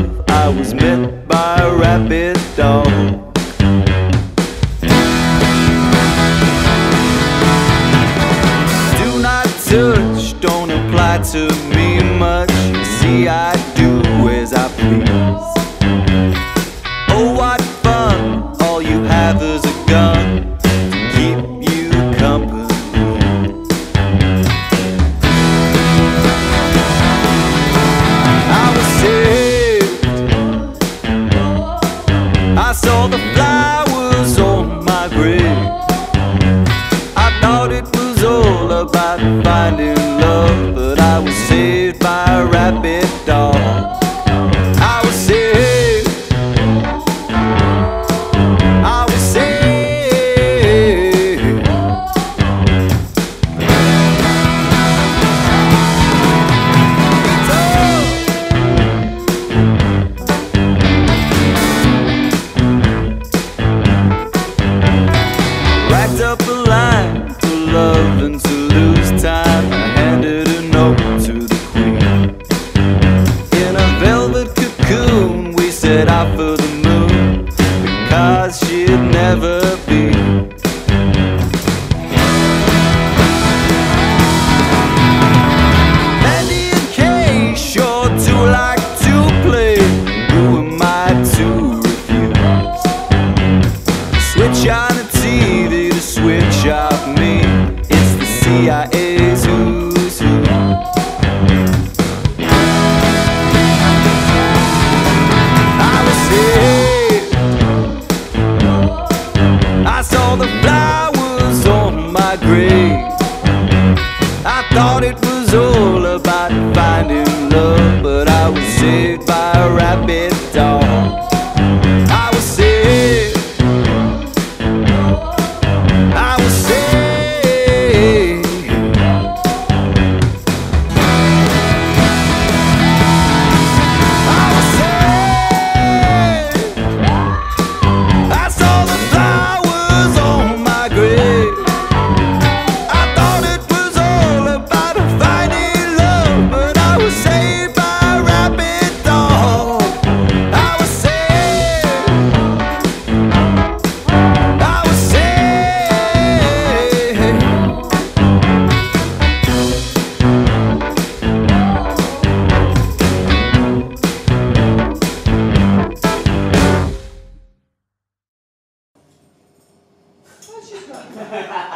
love, I was met by a rabid dog. Do not touch, don't apply to me much. See, I do as I please. Oh, what fun, all you have is a gun to keep you company. I was saved, I saw the flowers on my grave. I thought it was all about finding love, but I was saved by a rabid dog. I was saved, I was saved. Racked up a line to love and to lose time. I handed a note to the queen. In a velvet cocoon we set out for the moon, because she'd never be. Mandy and Kay sure do like to play. Who am I to refuse? Switch on the TV to switch off me. It's the CIA's who's who. I was saved, I saw the flowers on my grave. I thought it was all about finding love, but I was saved by a rabid dog. I was saved, I was saved. I was saved, I saw the flowers on my grave. I thought it was all about finding love, but I was saved by a rabid dog. I was saved, I was saved. Oh, she's not.